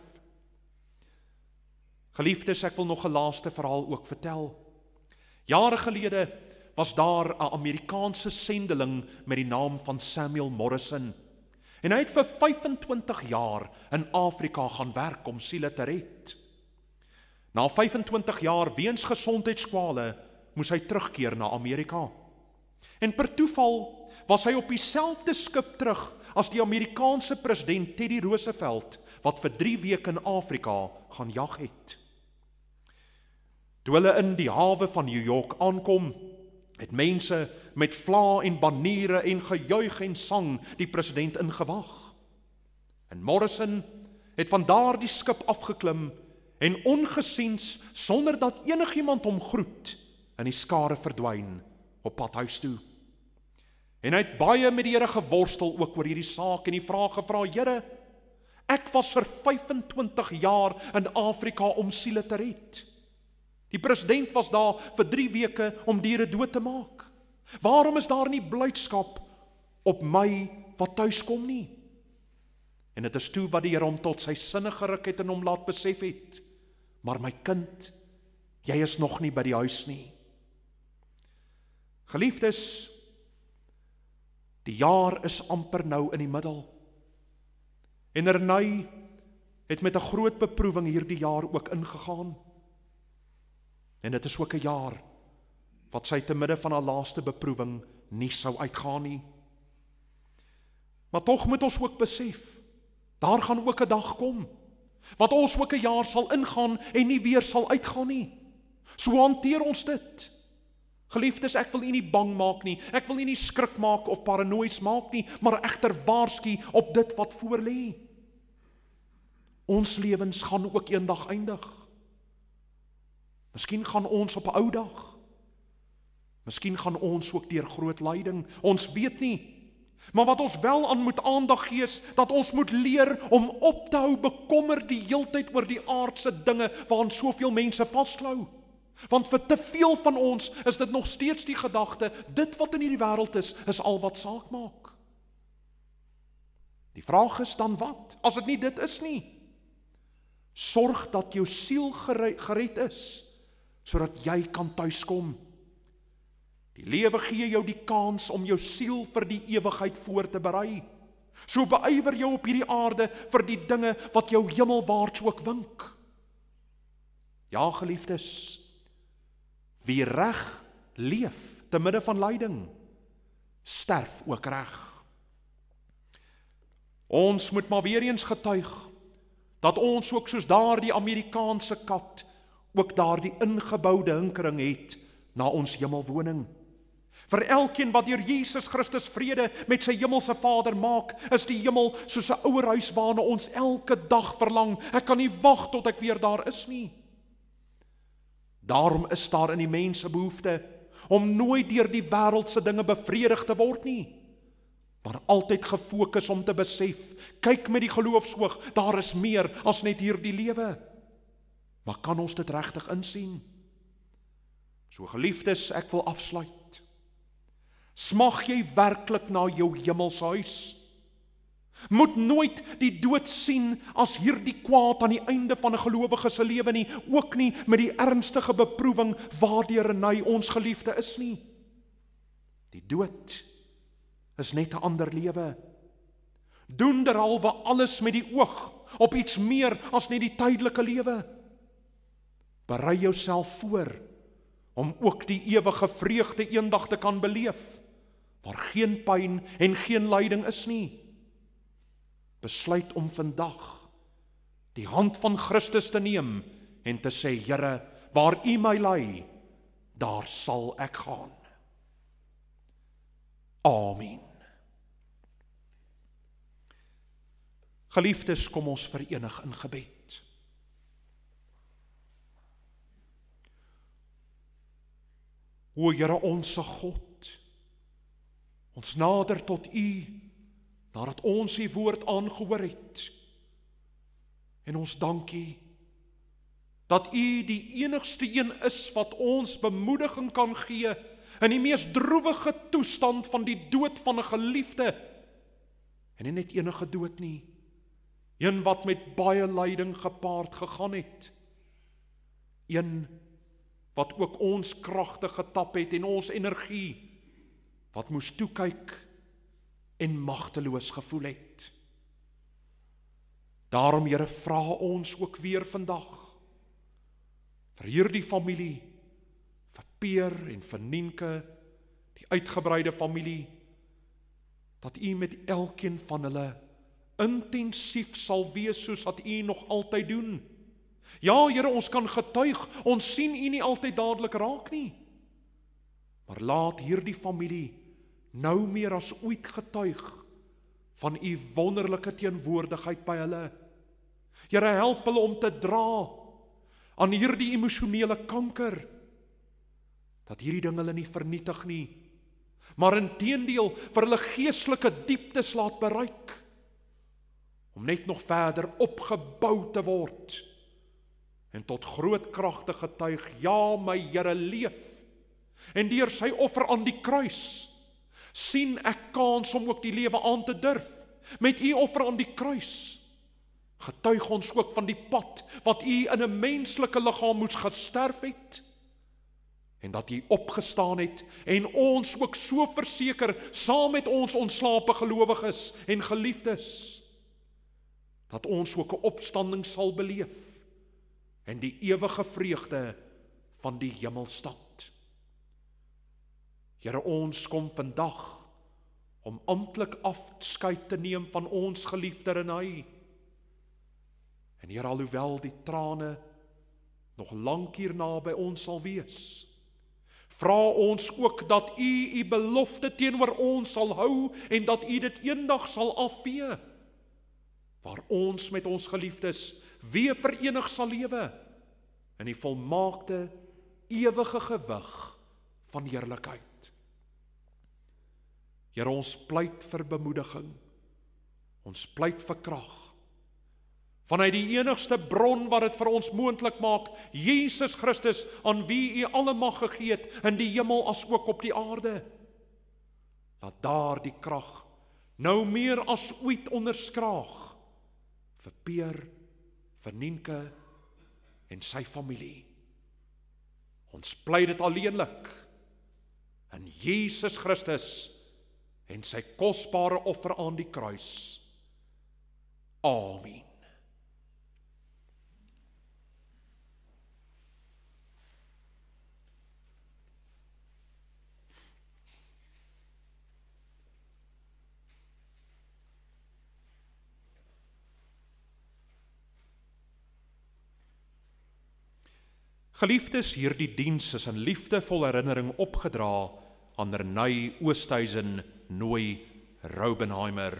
Geliefdes, ek wil nog 'n laaste verhaal ook vertel. Jare gelede was daar 'n Amerikaanse sendeling met die naam van Samuel Morrison. En hy het vir 25 jaar in Afrika gaan werk om siele te red. Na 25 jaar weens gesondheidskwale moes hy terugkeer na Amerika. En per toeval was hy op dieselfde skip terug as die Amerikaanse president Teddy Roosevelt, wat vir 3 weke in Afrika gaan jag het. Toe hulle in die hawe van New York aankom, het mense met vlae en baniere en gejuig en sang die president ingewag. En Morrison het van daardie skip afgeklim en ongesiens, sonder dat enigiemand hom groet, in die skare verdwyn op pad huis toe. En hy het baie met die Here geworstel ook oor hierdie saak en die vraag gevra: Here, ek was vir 25 jaar in Afrika om siele te red. Die president was daar vir 3 weke om diere dood te maak. Waarom is daar nie blydskap op my wat thuis kom nie? En dit is toe wat die Here hom tot sy sinne geruk het en hom laat besef het, maar my kind, jy is nog nie by die huis nie. Geliefdes, die jaar is amper nou in die middel. En Renay het met 'n groot beproewing hierdie jaar ook ingegaan. En dit is ook 'n jaar wat sy te midde van haar laaste beproewing nie sou uitgaan nie. Maar tog moet ons ook besef, daar gaan ook 'n dag kom, wat ons ook 'n jaar sal ingaan en nie weer sal uitgaan nie. So hanteer ons dit. Geliefdes, ek wil u nie bang maak nie, ek wil u nie skrik maak of paranoïes maak nie, maar egter waarsku op dit wat voor lê. Ons lewens gaan ook eendag eindig. Miskien gaan ons op 'n ou dag. Miskien gaan ons ook deur groot lyding, ons weet nie. Maar wat ons wel aan moet aandag gee is, dat ons moet leer om op te hou bekommer die heeltyd oor die aardse dinge waaraan soveel mense vasklou. Want vir te veel van ons is dit nog steeds die gedagte, dit wat in hierdie wêreld is al wat saak maak. Die vraag is dan wat, as dit nie dit is nie? Sorg dat jou siel gered is, sodat jy kan tuiskom. Die lewe gee jou die kans om jou siel vir die ewigheid voor te berei. So beywer jou op hierdie aarde vir die dinge wat jou hemelwaarts ook wink. Ja, geliefdes, wie reg leef te midde van lyding, sterf ook reg. Ons moet maar weer eens getuig, dat ons ook soos daardie Amerikaanse kat, ook daardie ingebouwde hinkering het na ons hemelwoning. Vir elkeen wat deur Jesus Christus vrede met sy hemelse Vader maak, is die hemel soos 'n ouerhuis waarna ons elke dag verlang. Ek kan nie wag tot ek weer daar is nie. Daarom is daar in die mens se behoefte om nooit deur die wêreldse dinge bevredig te word nie, maar altyd gefokus om te besef, kyk met die geloofsoog, daar is meer as net hierdie lewe. Maar kan ons dit regtig insien? So geliefdes, ek wil afsluit. Smag jy werklik na jou hemelshuis? Moet nooit die dood sien as hierdie kwaad aan die einde van 'n gelowige se lewe nie, ook nie met die ernstige beproewing waardeur Renay ons geliefde is nie. Die dood is net 'n ander lewe. Doen derhalwe alles met die oog op iets meer as net die tydelike lewe. Berei jouself voor om ook die ewige vreugde eendag te kan beleef, waar geen pyn en geen lyding is nie. Besluit om vandag die hand van Christus te neem en te sê, Here, waar U my lei, daar sal ek gaan. Amen. Geliefdes, kom ons verenig in gebed. O Here, onsse God, ons nader tot U, nadat ons U woord aangehoor het. En ons dank U, dat U die enigste een is wat ons bemoediging kan gee in die mees droewige toestand van die dood van 'n geliefde. En nie net enige dood nie, een wat met baie lyding gepaard gegaan het. Een wat ook ons kragte getap het en ons energie, wat moes toekyk en magteloos gevoel het. Daarom, Here, vra ons ook weer vandag, vir hierdie familie, vir Peer en vir Nienke, die uitgebreide familie, dat U met elkeen van hulle intensief sal wees soos wat U nog altyd doen. Ja, Here, ons kan getuig, ons sien U nie altyd dadelik raak nie. Maar laat hierdie familie nou meer as ooit getuig van U wonderlike teenwoordigheid by hulle. Here, help hulle om te dra aan hierdie emosionele kanker, dat hierdie ding hulle nie vernietig nie, maar inteendeel vir hulle geestelike dieptes laat bereik, om net nog verder opgebou te word, en tot groot kragte getuig, ja, my Here leef, En deur sy offer aan die kruis, sien ek kans om ook die lewe aan te durf. Met u offer aan die kruis, getuig ons ook van die pad, wat u in 'n menslike liggaam moes gesterf het, en dat u opgestaan het, en ons ook so verseker, saam met ons ontslape gelowiges en geliefdes, dat ons ook 'n opstanding sal beleef, en die ewige vreugde van die hemelstad. Here, ons kom vandag om amptelik afskeid te neem van ons geliefde Renay. En Here, alhoewel die trane nog lank hierna by ons sal wees, vra ons ook dat u belofte teenoor ons sal hou en dat u dit eendag sal afvee, waar ons met ons geliefdes weer verenig sal lewe in die volmaakte ewige gewig van heerlikheid. Here, ons pleit vir bemoediging, ons pleit vir krag, vanuit die enigste bron wat dit vir ons moontlik maak, Jesus Christus, aan wie u alle mag gegee het, in die hemel as ook op die aarde. Laat daar die krag nou meer as ooit onderskraag vir Peer, vir Nienke en sy familie. Ons pleit dit alleenlik in Jesus Christus en sy kosbare offer aan die kruis. Amen. Geliefdes, hierdie diens is in liefdevol herinnering opgedra aan Renay Oosthuizen Nooi Raubenheimer.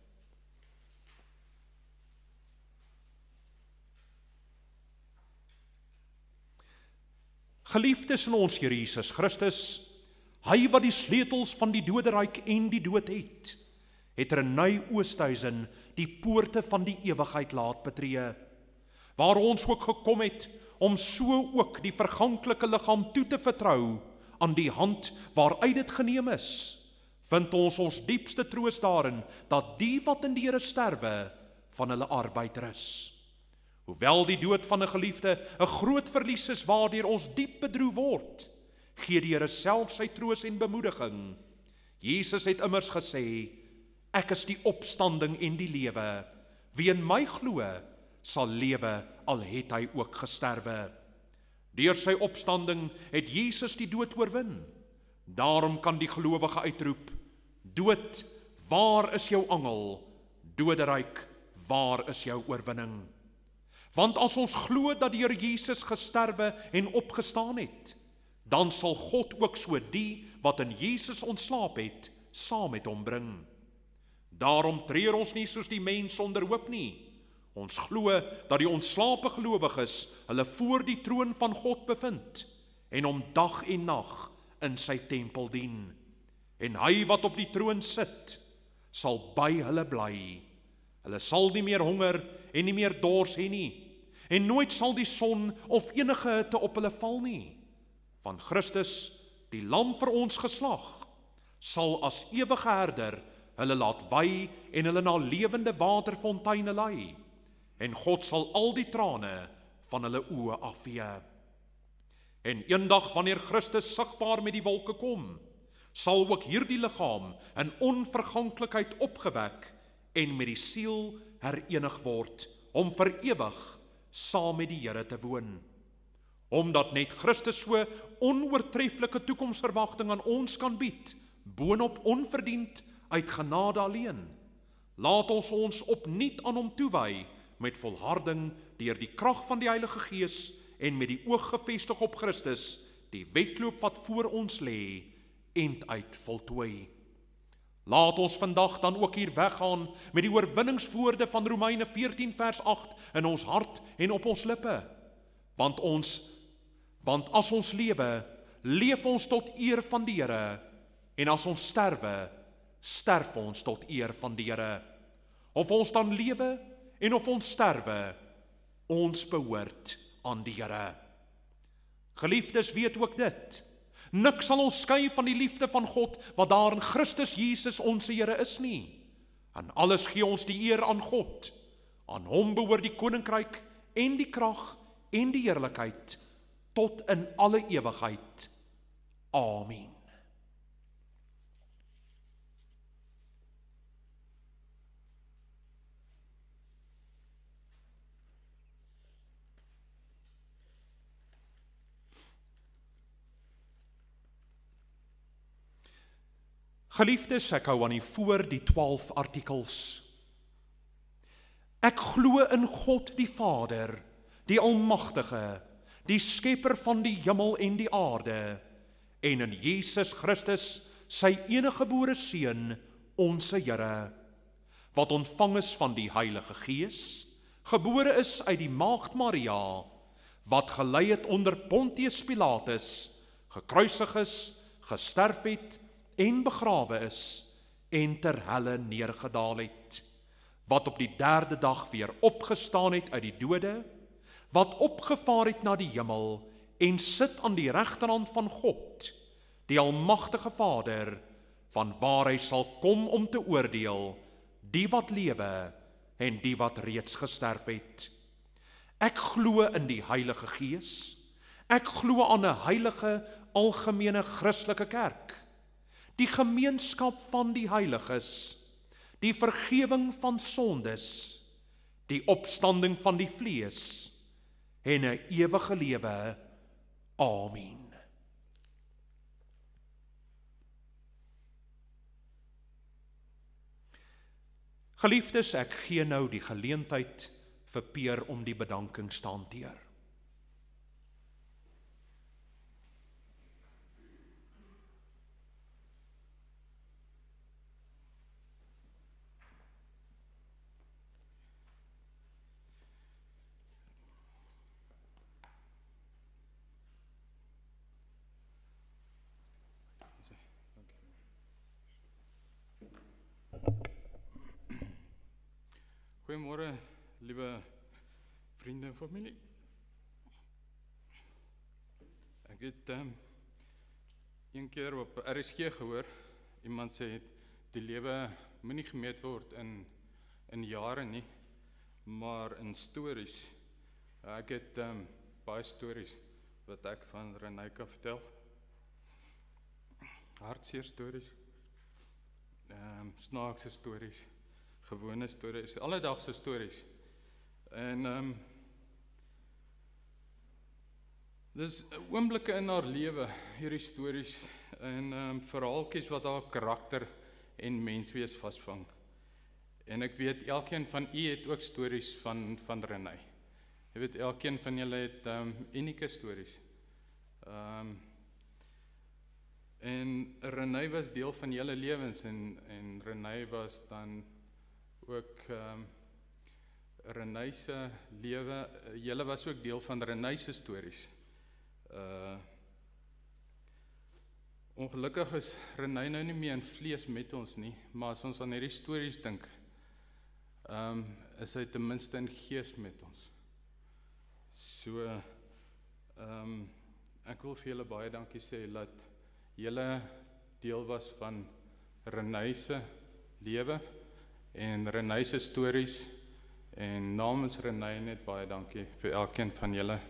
Geliefdes in ons Here Jesus Christus, hy wat die sleutels van die doderyk en die dood het Renay Oosthuizen die poorte van die ewigheid laat betree, waar ons ook gekom het om so ook die verganklike liggaam toe te vertrou aan die hand waaruit dit geneem is, vind ons diepste troos daarin, dat die wat in die Here sterwe, van hulle arbeid rus. Hoewel die dood van 'n geliefde 'n groot verlies is waardeur ons diep bedroef word, gee die Here self sy troos en bemoediging. Jesus het immers gesê, ek is die opstanding en die lewe. Wie in my glo, sal lewe, al het hy ook gesterwe. Deur sy opstanding het Jesus die dood oorwin. Daarom kan die gelowige uitroep, dood, waar is jou angel? Doderyk, waar is jou oorwinning? Want as ons glo dat die Here Jesus gesterwe en opgestaan het, dan sal God ook so die wat in Jesus ontslaap het, saam met hom bring. Daarom treur ons nie soos die mens sonder hoop nie. Ons glo dat die ontslape gelowiges hulle voor die troon van God bevind en hom dag en nag in sy tempel dien. En hy wat op die troon sit, sal by hulle bly. Hulle sal nie meer honger en nie meer dors hê nie, en nooit sal die son of enige hitte op hulle val nie. Van Christus, die lam vir ons geslag, sal as ewige herder hulle laat wei en hulle na lewende waterfonteine lei. En God sal al die trane van hulle oë afvee. En eendag wanneer Christus sigbaar met die wolke kom, sal ook hierdie liggaam in onverganklikheid opgewek en met die siel herenig word, om vir ewig saam met die Here te woon. Omdat net Christus so onoortreffelike toekomsverwagting aan ons kan bied, boonop onverdiend uit genade alleen, laat ons opnuut aan hom toewy, met volharding deur die krag van die Heilige Gees en met die oog gefestig op Christus, die wedloop wat voor ons lê, enduit voltooi. Laat ons vandag dan ook hier weggaan met die oorwinningswoorde van Romeine 14 vers 8 in ons hart en op ons lippe. Want as ons lewe, leef ons tot eer van die Here, en as ons sterwe, sterf ons tot eer van die Here. Of ons dan lewe en of ons sterwe, ons behoort aan die Here. Geliefdes, weet ook dit, Niks sal ons skei van die liefde van God, wat daar in Christus Jesus onze Here is nie. En alles gee ons die eer aan God. Aan hom behoort die koninkryk en die krag en die heerlikheid tot in alle ewigheid. Amen. Geliefdes, ek hou aan u voor die 12 artikels. Ek glo in God die Vader, die Almagtige, die Skepper van die hemel en die aarde, en in Jesus Christus, sy eniggebore Seun, onse Here, wat ontvang is van die Heilige Gees, gebore is uit die Maagd Maria, wat gelei het onder Pontius Pilatus, gekruisig is, gesterf het, en begrawe is, en ter helle neergedaal het, wat op die 3de dag weer opgestaan het uit die dode, wat opgevaar het na die hemel, en sit aan die regterhand van God, die Almagtige Vader, van waar hy sal kom om te oordeel, die wat lewe, en die wat reeds gesterf het. Ek glo in die Heilige Gees, ek glo aan 'n heilige, algemene Christelike kerk, die gemeenskap van die heiliges, die vergewing van sondes, die opstanding van die vlees, en 'n ewige lewe. Amen. Geliefdes, ek gee nou die geleentheid vir Peer om die bedankings te hanteer. Goeiemôre, liewe vriende en familie. Ek het een keer op RSG gehoor, iemand sê, die lewe moet nie gemeet word in jare nie, maar in stories. Ek het baie stories wat ek van Renay kan vertel. Hartseer stories, snaakse stories, gewone stories, alledaagse stories. En dis oomblikke in haar lewe, hierdie stories, en verhaaltjies wat haar karakter en menswees vasvang. En ek weet, elkeen van u het ook stories van Renay. Jy weet, elkeen van julle het unieke stories. En Renay was deel van julle lewens, en Renay was dan ook Renay se lewe, julle was ook deel van Renay se stories. Ongelukkig is Renay nou nie meer in vlees met ons nie, maar as ons aan hierdie stories dink, is hy ten minste in gees met ons. So, ek wil vir julle baie dankie sê, dat julle deel was van Renay se lewe, en Renay se stories, en namens Renay net baie dankie vir elkeen van julle.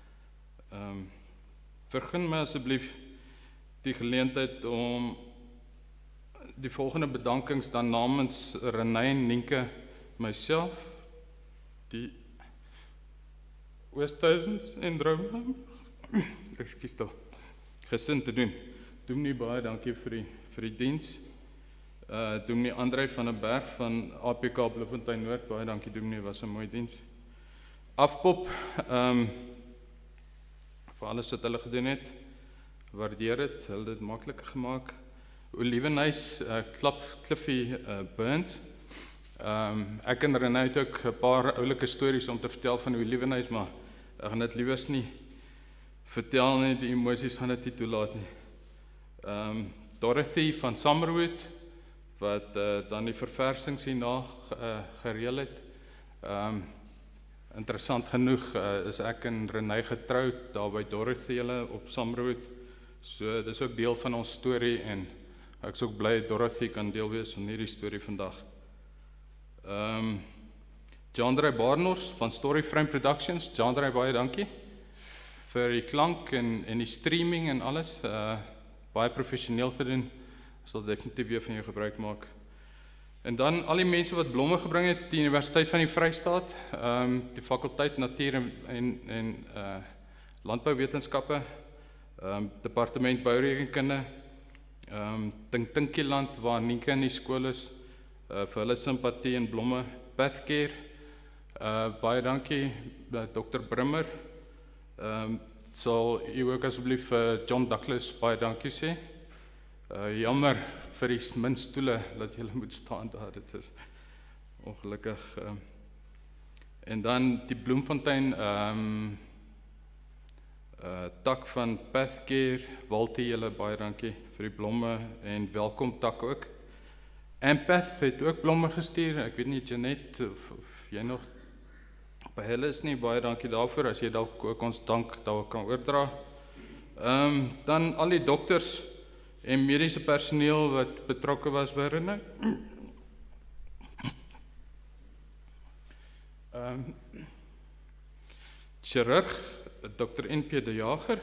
Vergun my asseblief die geleentheid om die volgende bedankings dan namens Renay en Nienke, myself, die Oosthuizens en Drome, ekskuus toe, gesin te doen. Dominee baie dankie vir die diens. Dominee André van der Berg van APK Bloemfontein Noord, baie dankie Dominee, was 'n mooi diens. Afpop, vir alles wat hulle gedoen het, waardeer het, hulle het makliker gemaak. Olivenhuis, Cliffy Burns. Ek en Renay het ook 'n paar oulike stories om te vertel van Olivenhuis, maar ek gaan dit liewers nie vertel nie, die emosies gaan dit nie toelaat nie. Dorothy van Summerwood, wat dan die verversings hierna gereël het. Interessant genoeg is ek en Renay getroud, daar by Dorothy hulle op Summerwood. So dis ook deel van ons storie en ek is ook bly Dorothy kan deel wees van hierdie storie vandag. Jandrey Barnors van Story Frame Productions. Jandrey, baie dankie vir die klank en die streaming en alles. Baie professioneel gedoen. Ek sal definitief weer van jou gebruik maak. En dan al die mense wat blomme gebring het, die Universiteit van die Vrystaat, die fakulteit Natuur en Landbouwetenskappe, Departement Bourekenkunde, Tinkieland waar Nienke in die skool is, vir hulle simpatie en blomme, Pathcare, baie dankie Dr. Brimmer, sal u ook asseblief John Douglas baie dankie sê. Jammer vir die min stoele dat julle moet staan daar, dit is ongelukkig. En dan die Bloemfontein tak van Pathcare, Waltie, julle baie dankie vir die blomme en welkom tak ook. Empath het ook blomme gestuur, ek weet nie Janet of jy nog by hulle is nie, baie dankie daarvoor, as jy dalk ook ons dank daar kan oordra. Dan al die dokters en mediese personeel wat betrokke was by Renai. Chirurg, Dr. N.P. de Jager.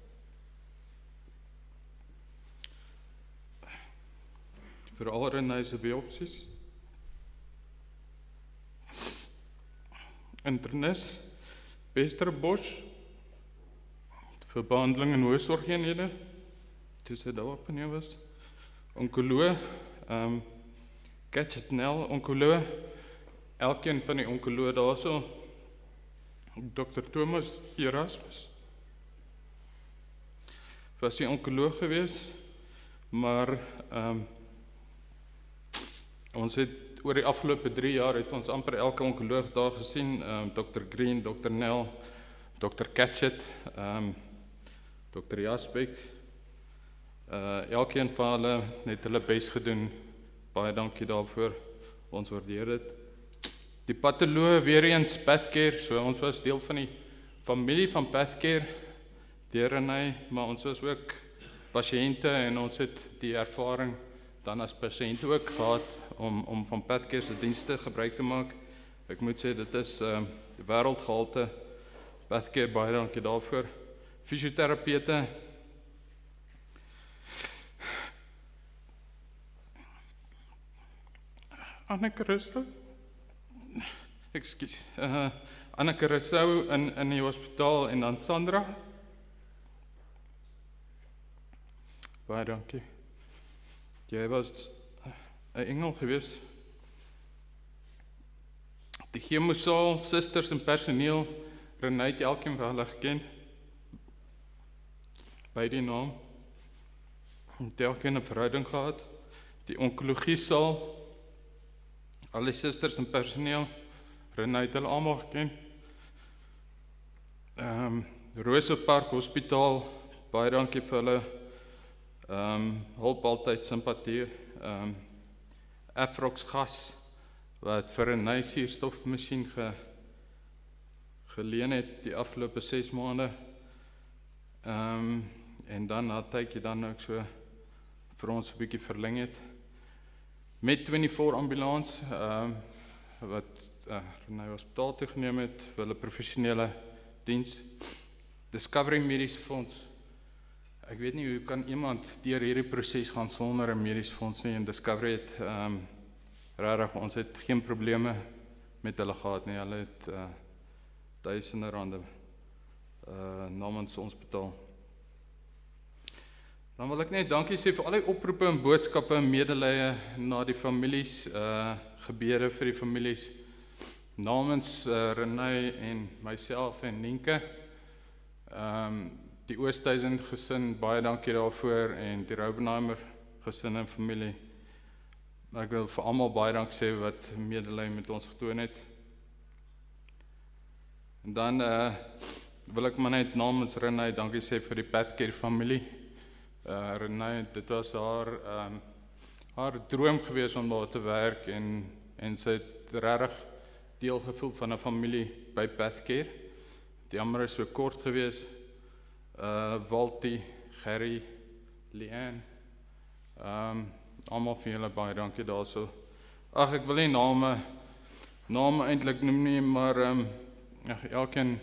Vir al Renai se biopsies. Internis, Westerbosch, vir behandeling in hoofsorgeenhede. Toe sy daar op en was. Onkoloog, Katchetnell, onkoloog, elkeen van die onkoloog daarso, Dr. Thomas Erasmus, was die onkoloog gewees, maar ons het oor die afgelope 3 jaar het ons amper elke onkoloog daar gesien, Dr. Green, Dr. Nell, Dr. Katchet, Dr. Jasbeek, elkeen van hulle het hulle bes gedoen, baie dankie daarvoor, ons waardeer dit. Die patoloog weer eens Pathcare, so ons was deel van die familie van Pathcare, deur Renai, maar ons was ook pasiënte en ons het die ervaring dan as pasiënte ook gehad om van Pathcare se dienste gebruik te maak. Ek moet sê dit is wêreldgehalte. Pathcare, baie dankie daarvoor. Fisioterapeute, Anneke Rousseau, Anneke Rousseau in die hospitaal en dan Sandra. Baie dankie. Jy was 'n engel gewees. Die chemosaal, susters en personeel, Renai het elkeen van hulle geken. By die naam. Het elkeen 'n verhouding gehad. Die onkologiesaal, al die susters en personeel, Renai het hulle almal geken. Rosepark Hospitaal, baie dankie vir hulle hulp altyd, simpatie. Afrox gas, wat vir 'n nuwe suurstofmasjien geleen het die afgelope 6 maande. En dan na tydjie dan ook so vir ons 'n bietjie verleng het. Met 24 ambulans, wat Renai Hospitaal toegeneem het, vir hulle professionele diens. Discovery Mediese Fonds. Ek weet nie hoe kan iemand deur hierdie proses gaan sonder 'n mediese fonds nie, en Discovery het regtig, ons het geen probleme met hulle gehad nie. Hulle het duisende rande namens ons betaal. Dan wil ek net dankie sê vir al die oproepe en boodskappe en medelee na die families, gebede vir die families. Namens Renai en myself en Nienke, die Oosthuizen gesin, baie dankie daarvoor, en die Roubenheimer gesin en familie. Ek wil vir almal baie dankie sê wat medelee met ons getoon het. En dan wil ek maar net namens Renai dankie sê vir die Pathcare familie. Renai, dit was haar droom gewees om daar te werk, en sy het regtig deel gevoel van 'n familie by Pathcare. Die jammer is so kort gewees. Waltie, Gerry, Leanne, almal vir julle baie dankie daarso. Ag, ek wil nie name eintlik noem nie, maar elkeen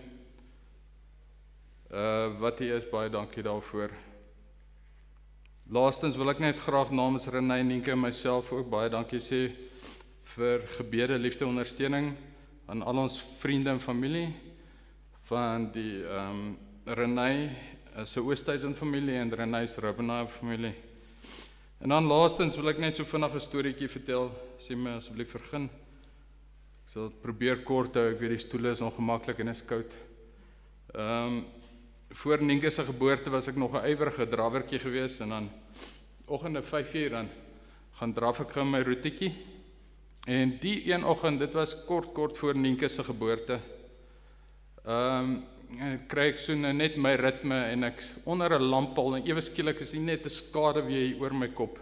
wat hier is, baie dankie daarvoor. Laastens wil ek net graag namens Renay, Nienke en myself ook baie dankie sê vir gebede, liefde, ondersteuning aan al ons vriende en familie van die Renay se Oosthuizen familie en Renay se Rubbenau familie. En dan laastens wil ek net so vinnig 'n storieetjie vertel, sê my asseblief vergun. Ek sal probeer kort hou, ek weet die stoele is ongemaklik en is koud. Voor Nienke se geboorte was ek nog 'n ywerige drawertjie gewees en dan oggende 5:00 dan gaan draf ek gou my roetjie. En die een oggend, dit was kort voor Nienke se geboorte. Kry ek so net my ritme en ek onder 'n lamppaal en ewe skielik is net 'n skaduwee oor my kop.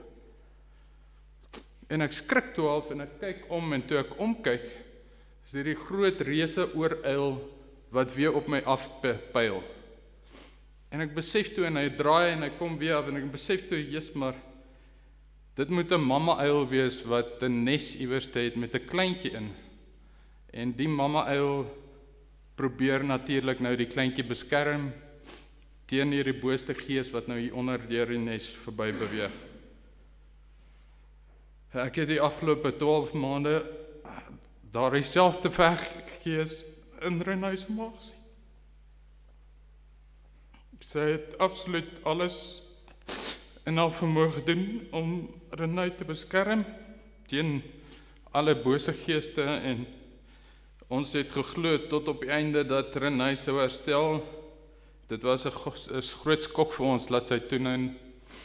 En ek skrik toe half en ek kyk om en toe ek omkyk, is hierdie groot reuse ooruil wat weer op my afpyl. En ek besef toe en hy draai en hy kom weer af en ek besef toe, Jesus, maar dit moet 'n mamma uil wees wat 'n nes iewers het met 'n kleintjie in. En die mamma uil probeer natuurlik nou die kleintjie beskerm teen hierdie booste gees wat nou hier onder deur die nes verby beweeg. Ek het die afgelope 12 maande daar dieselfde gees in Renay se maag gesien. Sy het absoluut alles in haar vermoë gedoen om Renay te beskerm teen alle bose geeste en ons het geglo tot op die einde dat Renay sou herstel. Dit was 'n groot skok vir ons dat sy toe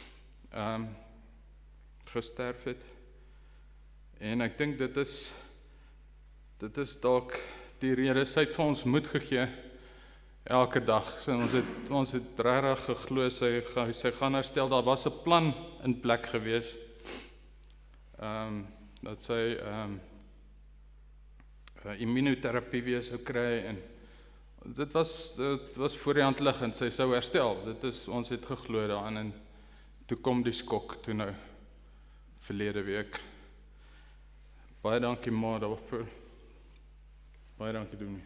gesterf het. En ek dink dit is dalk die rede sy het vir ons moed gegee elke dag. En ons het regtig geglo sy gaan herstel. Daar was 'n plan in plek gewees. Dat sy immunoterapie weer sou kry en dit was voor die hand liggend, sy sou herstel. Ons het geglo daaraan en toe kom die skok toe nou verlede week. Baie dankie ma daarvoor. Baie dankie Dominee.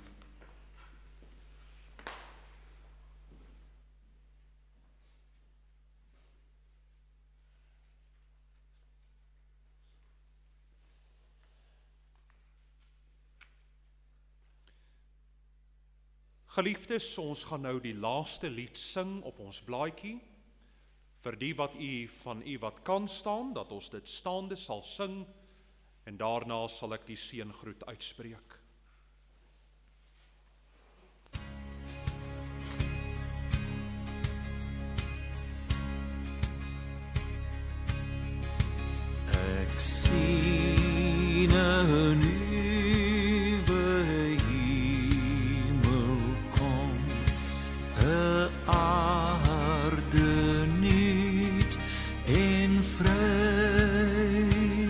Geliefdes, ons gaan nou die laaste lied sing op ons blaadjie. Vir die van u wat kan staan, dat ons dit staande sal sing en daarna sal ek die seëngroet uitspreek. Ek sien 'n nuwe hemel kom, 'n aarde nuut en vry.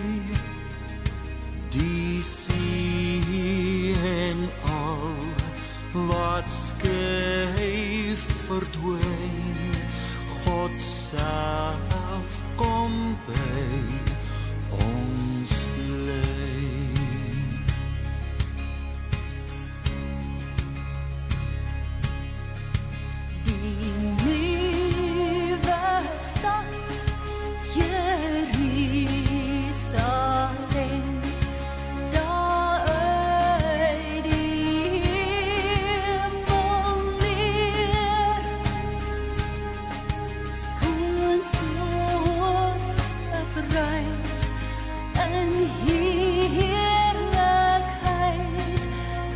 Die see en al wat skei verdwyn, God self kom by ons bly. Die nuwe stad, Jerusalem, daar uit die hemel neer, skoon soos 'n bruid in heerlikheid,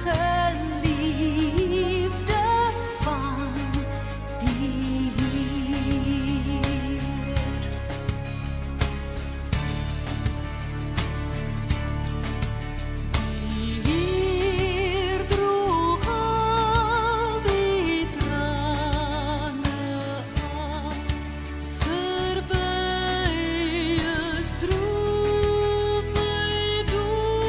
geliefde van die Heer. Die Heer droeg al die trane af, verby is droeve dood.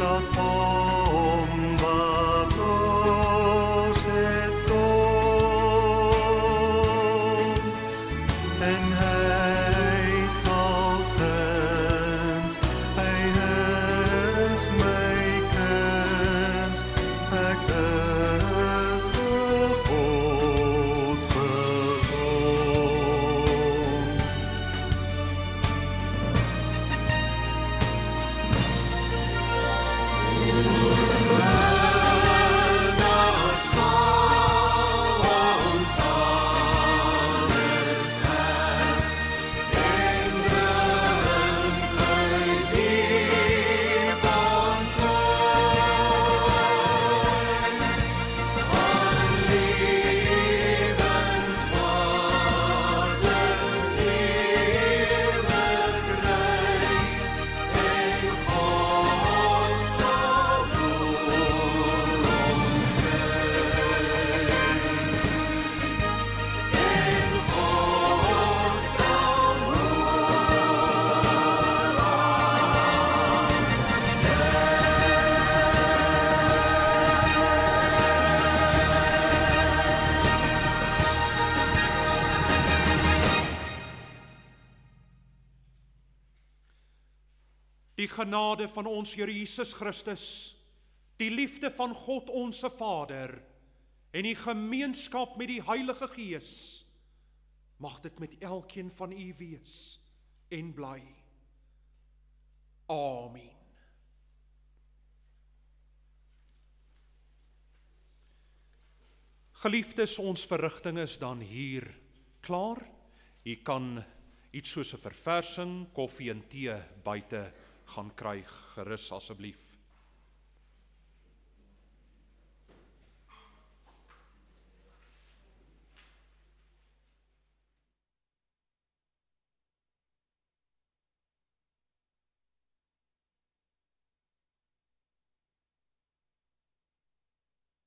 dat hom wat ons het kom, en hy sal vind, hy is my kind, ek is God vir hom. Die genade van ons Here Jesus Christus, die liefde van God onse Vader en die gemeenskap met die Heilige Gees, mag dit met elkeen van u wees en bly. Amen. Geliefdes, ons verrigting is dan hier klaar. U kan iets soos 'n verversing, koffie en tee buite gaan kry, gerus asseblief.